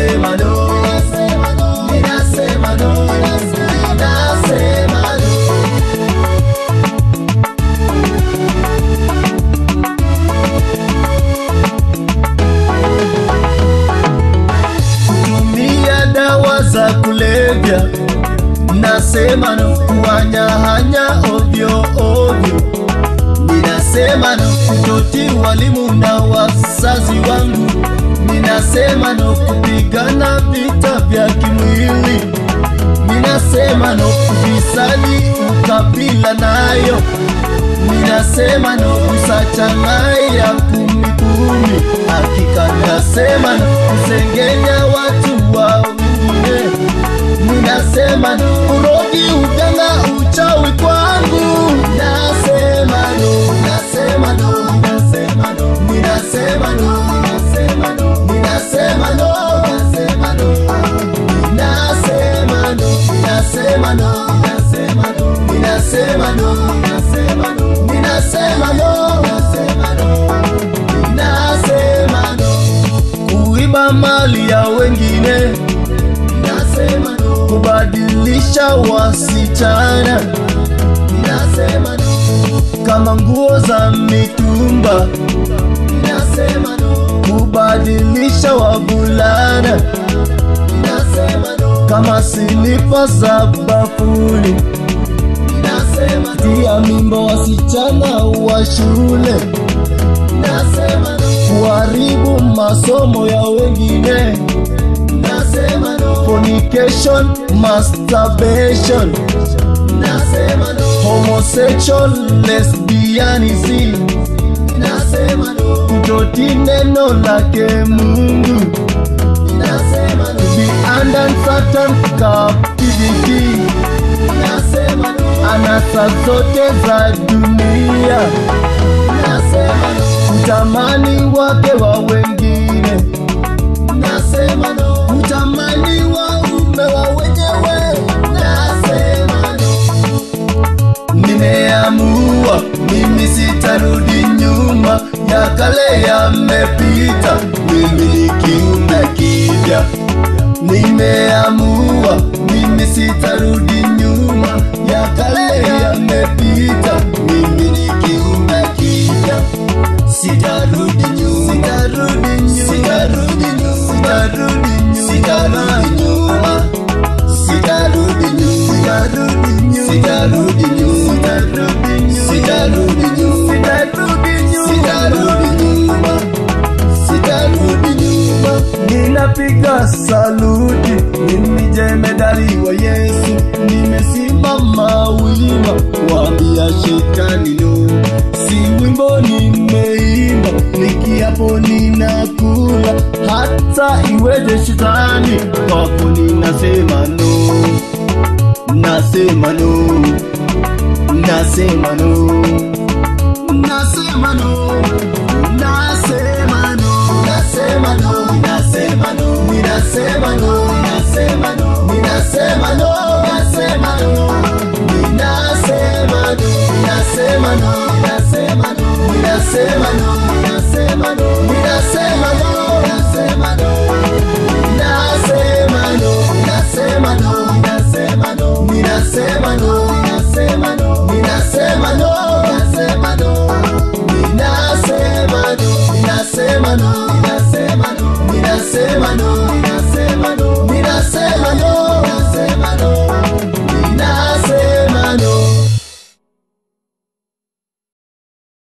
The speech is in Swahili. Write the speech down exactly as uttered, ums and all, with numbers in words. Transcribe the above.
ninasema no, ninasema no, ninasema no. Kutumia dawa za kulevya, nasema no. Kuhanyahanya ovyo ovyo, ninasema no. Kutotii walimu na wazazi wangu, ninasema no. Kupigana vita vya kimwili, ninasema no. Kufisadi ukabila nayo, ninasema no. Kusachanganya kumi kumi, hakika nasema no. Kusengenya watu wa wengine, ninasema no. Urogi, uganga, uchawi kwangu, nasema no, nasema no, nasema no, ninasema no, ninasema no, ninasema no, nasema no, ninasema no, ninasema no, ninasema no, ninasema no, ninasema no, ninasema no, ninasema no, ninasema no. Kuiba mali ya wengine, ninasema no. Kubadilisha wasichana, ninasema no. Kama nguo za mitumba, ninasema no. Kubadilisha wavulana, ninasema no. Kama silipa za bafuni, ninasema no. Tia mimba wasichana wa shule, ninasema no. Kuharibu masomo ya wengine, nasema no. Fornication, masturbation, nasema no. Homosexual, lesbianism, nasema no. Kutotii neno lake Mungu, nasema no. Be under Satan captivity, nasema no. Anasa zote za dunia, nasema no. Kutamani wake wa wengine, nasema no. Kutamani waume wa wenyewe, nasema no. Nimeamua mimi sitarudi nyuma, ya kale yamepita, mimi ni kiumbe kipya. Nimeamua mimi sitarudi nyuma, ya kale yamepita, mimi ni kiumbe kipya. Sitarudi nyuma, sitarudi nyuma, sitarudi nyuma, sitarudi nyuma, sitarudi nyuma, sitarudi nyuma, sitarudi nyuma, sitarudi nyuma, sitarudi nyuma, sitarudi nyuma. Ninapiga saluti, mimi jemedari wa Yesu, nimesimama wima, waambia shetani no. Si wimbo nimeimba, nikiapo ninakula, hata iweje shetani, kwako ninasema no, nasema no, nasema no, nasema no, nasema no, nasema no, nasema no, ninasema no, ninasema no, ninasema no, nasema no, ninasema no, ninasema no.